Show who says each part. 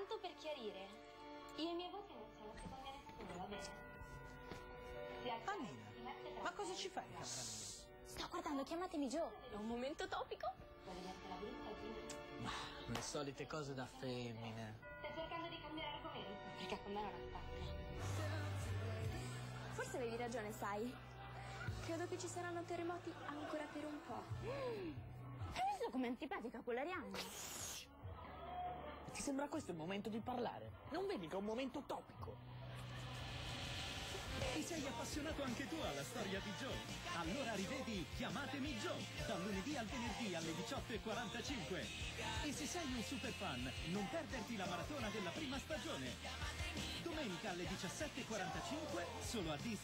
Speaker 1: Tanto per chiarire, io e i miei voti non siamo secondi a nessuno, va bene?
Speaker 2: Annina, ma cosa ci fai in camera mia?
Speaker 3: Sto guardando Chiamatemi Joe. È un momento topico.
Speaker 1: Volevi essere brutta così?
Speaker 2: Ma le solite cose da femmine.
Speaker 1: Stai cercando di cambiare argomento? Perché con me non attacca.
Speaker 3: Forse avevi ragione, sai. Credo che ci saranno terremoti ancora per un po'. Hai visto com'è antipatica quell'Arianna?
Speaker 2: Ti sembra questo il momento di parlare? Non vedi che è un momento topico?
Speaker 4: Ti sei appassionato anche tu alla storia di Joe? Allora rivedi Chiamatemi Joe, dal lunedì al venerdì alle 18:45. E se sei un super fan, non perderti la maratona della prima stagione. Domenica alle 17:45, solo a Disney.